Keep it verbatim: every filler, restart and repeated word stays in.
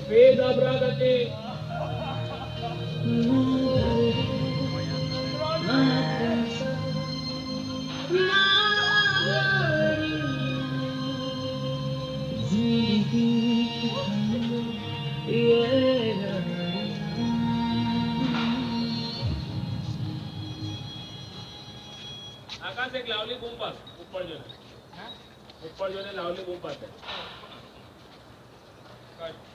वेद अब्रागते आकाश एक लावली बूम पास ऊपर जो है ऊपर जो है लावली बूम पास है